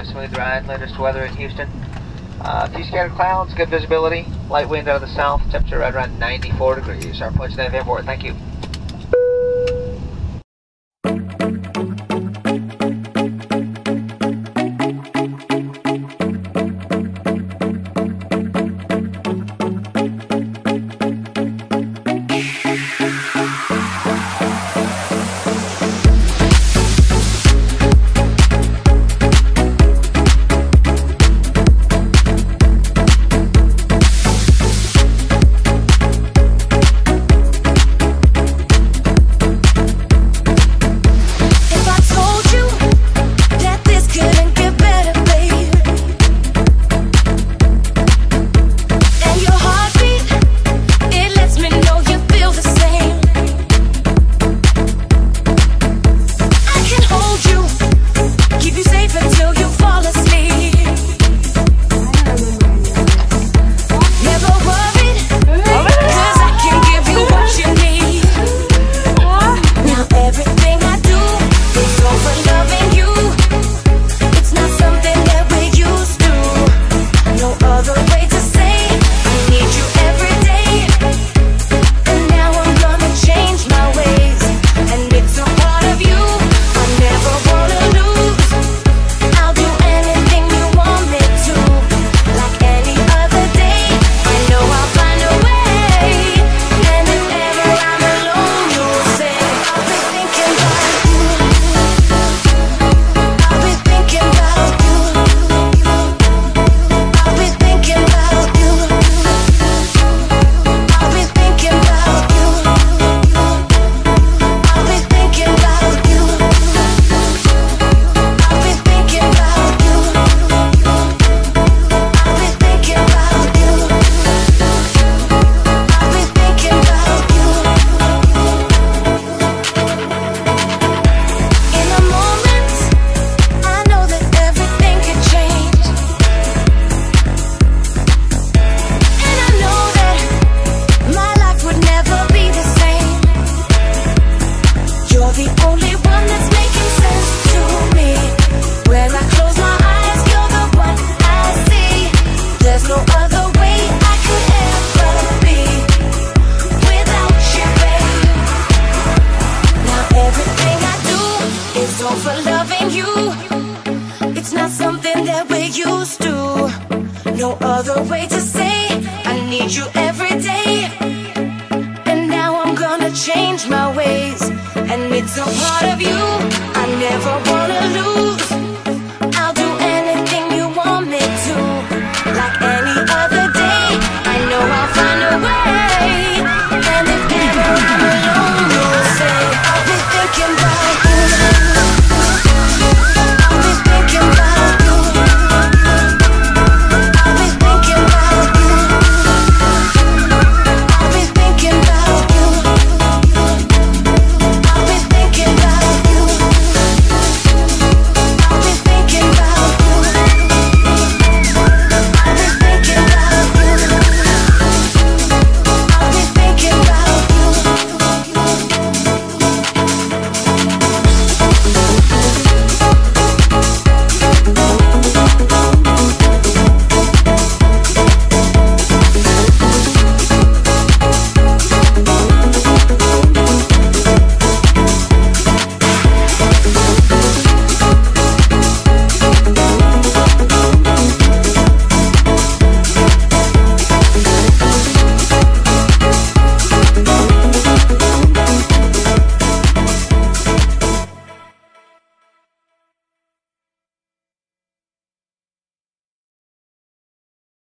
smooth ride. Latest weather in Houston. A few scattered clouds, good visibility, light wind out of the south, temperature right around 94 degrees. Our approach to the airport. Thank you. For loving you, it's not something that we're used to. No other way to say I need you every day. And now I'm gonna change my ways, and it's a part of you I never wanna lose.